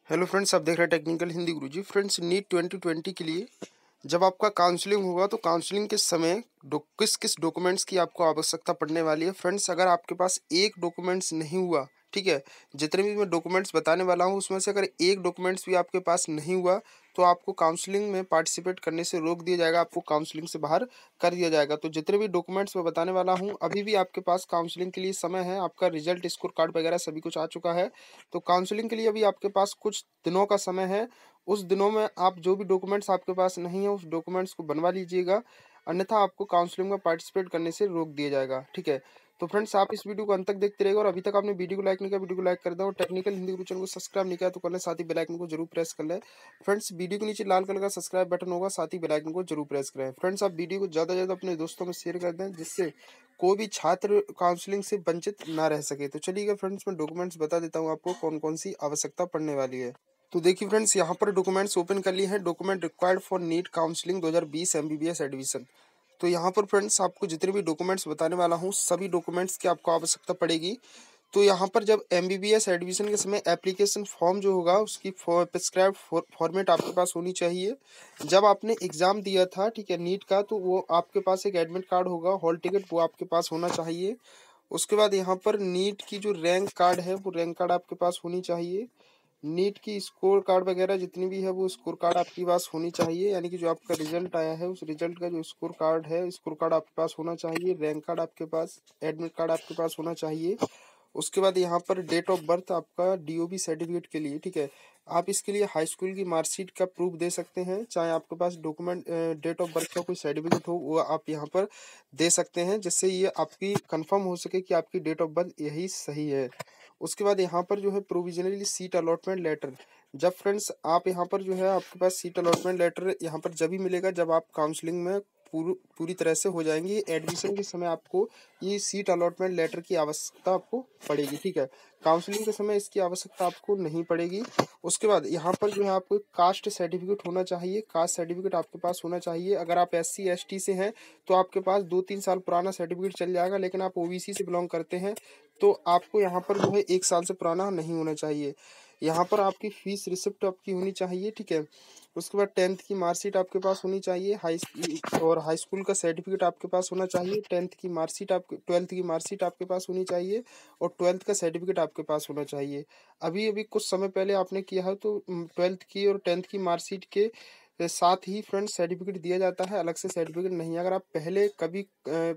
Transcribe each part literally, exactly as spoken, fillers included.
Hello friends, आप देख रहे हैं technical Hindi Guruji. Friends, NEET twenty twenty के लिए जब आपका काउंसलिंग होगा तो काउंसलिंग के समय डो, किस किस डॉक्यूमेंट्स की आपको आवश्यकता पड़ने वाली है। फ्रेंड्स, अगर आपके पास एक डॉक्यूमेंट्स नहीं हुआ, ठीक है, जितने भी मैं डॉक्यूमेंट्स बताने वाला हूँ उसमें से अगर एक डॉक्यूमेंट्स भी आपके पास नहीं हुआ तो आपको काउंसलिंग में पार्टिसिपेट करने से रोक दिया जाएगा, आपको काउंसलिंग से बाहर कर दिया जाएगा। तो जितने भी डॉक्यूमेंट्स मैं बताने वाला हूँ, अभी भी आपके पास काउंसलिंग के लिए समय है। आपका रिजल्ट, स्कोर कार्ड वगैरह सभी कुछ आ चुका है। तो काउंसलिंग के लिए अभी आपके पास कुछ दिनों का समय है। उस दिनों में आप जो भी डॉक्यूमेंट्स आपके पास नहीं है उस डॉक्यूमेंट्स को बनवा लीजिएगा, अन्यथा आपको काउंसलिंग में पार्टिसिपेट करने से रोक दिया जाएगा, ठीक है। तो फ्रेंड्स, आप इस वीडियो को अंत तक देखते रहिएगा और अभी तक आपने वीडियो को लाइक नहीं किया, वीडियो को लाइक कर दें और टेक्निकल हिंदी गुरु चैनल को सब्सक्राइब नहीं किया तो कर लें, साथ ही बेल आइकन को जरूर प्रेस कर लें। फ्रेंड्स, वीडियो के नीचे लाल कलर का सब्सक्राइब बटन होगा, साथ ही बेल आइकन को जरूर प्रेस करें। फ्रेंड्स, आप वीडियो को ज़्यादा से ज़्यादा अपने दोस्तों में शेयर कर दें जिससे कोई भी छात्र काउंसलिंग से वंचित ना रह सके। तो चलिए फ्रेंड्स, मैं डॉक्यूमेंट्स बता देता हूँ आपको कौन कौन सी आवश्यकता पड़ने वाली है। तो देखिए फ्रेंड्स, यहाँ पर डॉक्यूमेंट्स ओपन कर लिए हैं। Document required for NEET counselling दो हज़ार बीस एमबीबीएस एडमिशन। तो यहाँ पर फ्रेंड्स आपको जितने भी डॉक्यूमेंट्स बताने वाला हूँ सभी डॉक्यूमेंट्स की आपको आवश्यकता पड़ेगी। तो यहाँ पर जब एमबीबीएस एडमिशन के समय एप्लीकेशन फॉर्म जो होगा उसकी प्रिस्क्राइब फॉर्मेट आपके पास होनी चाहिए। जब आपने एग्जाम दिया था, ठीक है, नीट का, तो वो आपके पास एक एडमिट कार्ड होगा, हॉल टिकट, वो आपके पास होना चाहिए। उसके बाद यहाँ पर नीट की जो रैंक कार्ड है वो रैंक कार्ड आपके पास होनी चाहिए। नीट की स्कोर कार्ड वगैरह जितनी भी है वो स्कोर कार्ड आपके पास होनी चाहिए, यानी कि जो आपका रिजल्ट आया है उस रिजल्ट का जो स्कोर कार्ड है, स्कोर कार्ड आपके पास होना चाहिए। रैंक कार्ड आपके पास, एडमिट कार्ड आपके पास होना चाहिए। उसके बाद यहाँ पर डेट ऑफ बर्थ आपका डीओबी सर्टिफिकेट के लिए, ठीक है, आप इसके लिए हाई स्कूल की मार्कशीट का प्रूफ दे सकते हैं। चाहे आपके पास डॉक्यूमेंट डेट ऑफ बर्थ का कोई सर्टिफिकेट हो वो आप यहाँ पर दे सकते हैं, जिससे ये आपकी कंफर्म हो सके कि आपकी डेट ऑफ बर्थ यही सही है। उसके बाद यहाँ पर जो है प्रोविजनली सीट अलॉटमेंट लेटर। जब फ्रेंड्स आप यहाँ पर जो है आपके पास सीट अलॉटमेंट लेटर यहाँ पर जब भी मिलेगा जब आप काउंसलिंग में पूरी पूरी तरह से हो जाएंगे। एडमिशन के समय आपको ये सीट अलॉटमेंट लेटर की आवश्यकता आपको पड़ेगी, ठीक है। काउंसलिंग के समय इसकी आवश्यकता आपको नहीं पड़ेगी। उसके बाद यहाँ पर जो है आपको कास्ट सर्टिफिकेट होना चाहिए। कास्ट सर्टिफिकेट आपके पास होना चाहिए। अगर आप एस सी एस टी से हैं तो आपके पास दो तीन साल पुराना सर्टिफिकेट चल जाएगा, लेकिन आप ओबीसी से बिलोंग करते हैं तो आपको यहाँ पर जो है एक साल से पुराना नहीं होना चाहिए। यहाँ पर आपकी फीस रिसिप्ट आपकी होनी चाहिए, ठीक है। उसके बाद टेंथ की मार्कशीट आपके पास होनी चाहिए। हाई और हाई स्कूल का सर्टिफिकेट आपके पास होना चाहिए। टेंथ की मार्कशीट आपके ट्वेल्थ की मार्कशीट आपके पास होनी चाहिए और ट्वेल्थ का सर्टिफिकेट आपके पास होना चाहिए। अभी अभी कुछ समय पहले आपने किया है तो ट्वेल्थ की और टेंथ की मार्कशीट के साथ ही फ्रेंड्स सर्टिफिकेट दिया जाता है, अलग से सर्टिफिकेट नहीं। अगर आप पहले कभी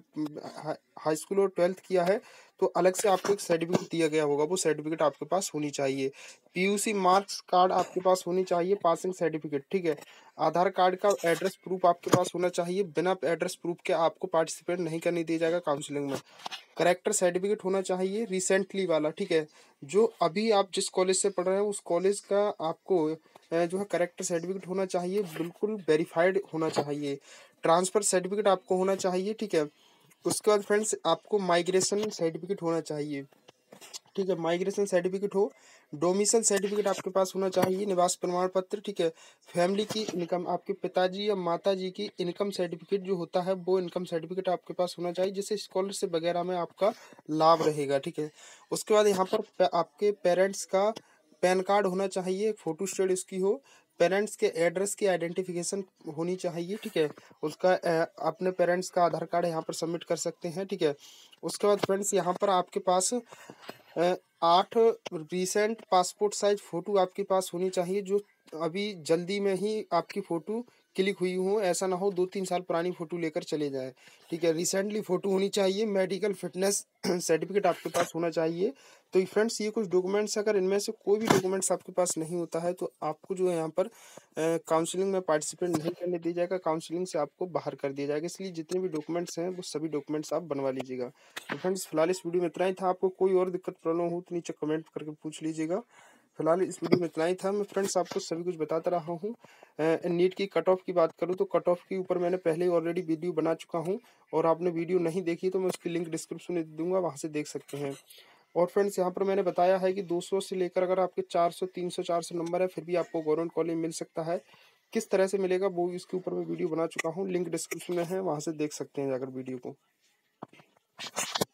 हाई स्कूल और ट्वेल्थ किया है तो अलग से आपको एक सर्टिफिकेट दिया गया होगा, वो सर्टिफिकेट आपके पास होनी चाहिए। पीयूसी मार्क्स कार्ड आपके पास होनी चाहिए, पासिंग सर्टिफिकेट, ठीक है। आधार कार्ड का एड्रेस प्रूफ आपके पास होना चाहिए। बिना एड्रेस प्रूफ के आपको पार्टिसिपेट नहीं करने दिया जाएगा काउंसलिंग में। करेक्टर सर्टिफिकेट होना चाहिए रिसेंटली वाला, ठीक है। जो अभी आप जिस कॉलेज से पढ़ रहे हैं उस कॉलेज का आपको जो है करेक्टर सर्टिफिकेट होना चाहिए, बिल्कुल वेरीफाइड होना चाहिए। ट्रांसफर सर्टिफिकेट आपको होना चाहिए, ठीक है। उसके बाद फ्रेंड्स आपको माइग्रेशन सर्टिफिकेट होना चाहिए, ठीक है, माइग्रेशन सर्टिफिकेट हो। डोमिसाइल सर्टिफिकेट आपके पास होना चाहिए, निवास प्रमाण पत्र, ठीक है। फैमिली की इनकम, आपके पिताजी या माताजी की इनकम सर्टिफिकेट जो होता है वो इनकम सर्टिफिकेट आपके पास होना चाहिए, जिससे स्कॉलरशिप वगैरह में आपका लाभ रहेगा, ठीक है। उसके बाद यहाँ पर आपके पेरेंट्स का पैन कार्ड होना चाहिए, फोटो स्टेट इसकी हो। पेरेंट्स के एड्रेस की आइडेंटिफिकेशन होनी चाहिए, ठीक है। उसका अपने पेरेंट्स का आधार कार्ड यहाँ पर सबमिट कर सकते हैं, ठीक है। उसके बाद फ्रेंड्स यहाँ पर आपके पास आठ रिसेंट पासपोर्ट साइज फ़ोटो आपके पास होनी चाहिए, जो अभी जल्दी में ही आपकी फ़ोटो क्लिक हुई हो। ऐसा ना हो दो तीन साल पुरानी फ़ोटो लेकर चले जाए, ठीक है। रिसेंटली फ़ोटो होनी चाहिए। मेडिकल फिटनेस सर्टिफिकेट आपके पास होना चाहिए। तो फ्रेंड्स, ये कुछ डॉक्यूमेंट्स, अगर इनमें से कोई भी डॉक्यूमेंट्स आपके पास नहीं होता है तो आपको जो है यहाँ पर काउंसलिंग में पार्टिसिपेट नहीं करने दिया जाएगा, काउंसलिंग से आपको बाहर कर दिया जाएगा। इसलिए जितने भी डॉक्यूमेंट्स हैं वो सभी डॉक्यूमेंट्स आप बनवा लीजिएगा। तो फ्रेंड्स, फिलहाल इस वीडियो में इतना ही था। आपको कोई और दिक्कत प्रॉब्लम हो तो नीचे कमेंट करके पूछ लीजिएगा। फिलहाल इस वीडियो में इतना ही था। मैं फ्रेंड्स आपको सभी कुछ बताता रहा हूँ। नीट की कट ऑफ की बात करूँ तो कट ऑफ के ऊपर मैंने पहले ही ऑलरेडी वीडियो बना चुका हूँ, और आपने वीडियो नहीं देखी तो मैं उसकी लिंक डिस्क्रिप्शन में दे दूंगा, वहाँ से देख सकते हैं। और फ्रेंड्स, यहाँ पर मैंने बताया है कि दो सौ से लेकर अगर आपके चार सौ तीन सौ चार सौ नंबर है फिर भी आपको गवर्नमेंट कॉलेज मिल सकता है। किस तरह से मिलेगा वो इसके ऊपर मैं वीडियो बना चुका हूँ, लिंक डिस्क्रिप्शन में है, वहाँ से देख सकते हैं जाकर वीडियो को।